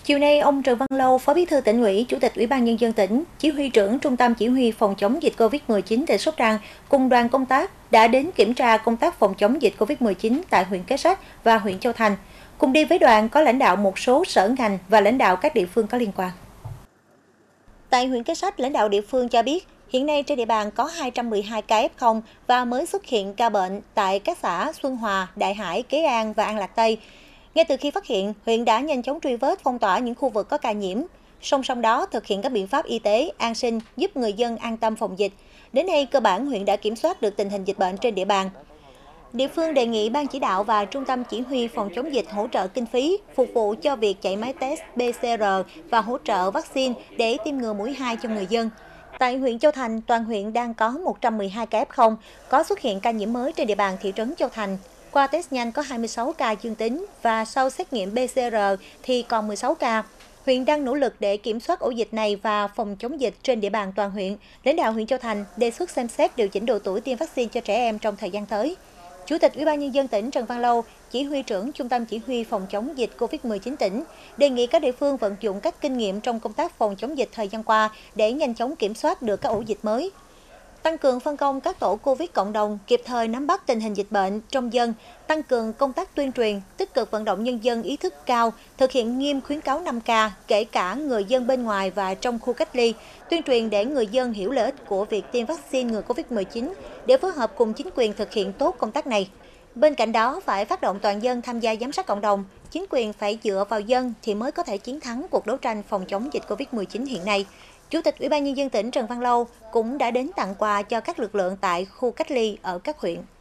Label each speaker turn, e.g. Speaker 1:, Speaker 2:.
Speaker 1: Chiều nay, ông Trần Văn Lâu, Phó Bí thư Tỉnh ủy, Chủ tịch Ủy ban Nhân dân tỉnh, Chỉ huy trưởng Trung tâm Chỉ huy phòng chống dịch COVID-19 tỉnh Sóc Trăng cùng đoàn công tác đã đến kiểm tra công tác phòng chống dịch COVID-19 tại huyện Kế Sách và huyện Châu Thành. Cùng đi với đoàn có lãnh đạo một số sở ngành và lãnh đạo các địa phương có liên quan. Tại huyện Kế Sách, lãnh đạo địa phương cho biết, hiện nay trên địa bàn có 212 ca F0 và mới xuất hiện ca bệnh tại các xã Xuân Hòa, Đại Hải, Kế An và An Lạc Tây. Ngay từ khi phát hiện, huyện đã nhanh chóng truy vết phong tỏa những khu vực có ca nhiễm. Song song đó, thực hiện các biện pháp y tế, an sinh giúp người dân an tâm phòng dịch. Đến nay, cơ bản huyện đã kiểm soát được tình hình dịch bệnh trên địa bàn. Địa phương đề nghị Ban chỉ đạo và Trung tâm Chỉ huy phòng chống dịch hỗ trợ kinh phí, phục vụ cho việc chạy máy test PCR và hỗ trợ vaccine để tiêm ngừa mũi 2 cho người dân. Tại huyện Châu Thành, toàn huyện đang có 112 ca F0, có xuất hiện ca nhiễm mới trên địa bàn thị trấn Châu Thành. Qua test nhanh có 26 ca dương tính và sau xét nghiệm PCR thì còn 16 ca. Huyện đang nỗ lực để kiểm soát ổ dịch này và phòng chống dịch trên địa bàn toàn huyện. Lãnh đạo huyện Châu Thành đề xuất xem xét điều chỉnh độ tuổi tiêm vaccine cho trẻ em trong thời gian tới. Chủ tịch Ủy ban Nhân dân tỉnh Trần Văn Lâu, Chỉ huy trưởng Trung tâm Chỉ huy phòng chống dịch COVID-19 tỉnh, đề nghị các địa phương vận dụng các kinh nghiệm trong công tác phòng chống dịch thời gian qua để nhanh chóng kiểm soát được các ổ dịch mới. Tăng cường phân công các tổ COVID cộng đồng, kịp thời nắm bắt tình hình dịch bệnh trong dân, tăng cường công tác tuyên truyền, tích cực vận động nhân dân ý thức cao, thực hiện nghiêm khuyến cáo 5K, kể cả người dân bên ngoài và trong khu cách ly, tuyên truyền để người dân hiểu lợi ích của việc tiêm vaccine ngừa COVID-19 để phối hợp cùng chính quyền thực hiện tốt công tác này. Bên cạnh đó, phải phát động toàn dân tham gia giám sát cộng đồng, chính quyền phải dựa vào dân thì mới có thể chiến thắng cuộc đấu tranh phòng chống dịch COVID-19 hiện nay. Chủ tịch Ủy ban Nhân dân tỉnh Trần Văn Lâu cũng đã đến tặng quà cho các lực lượng tại khu cách ly ở các huyện.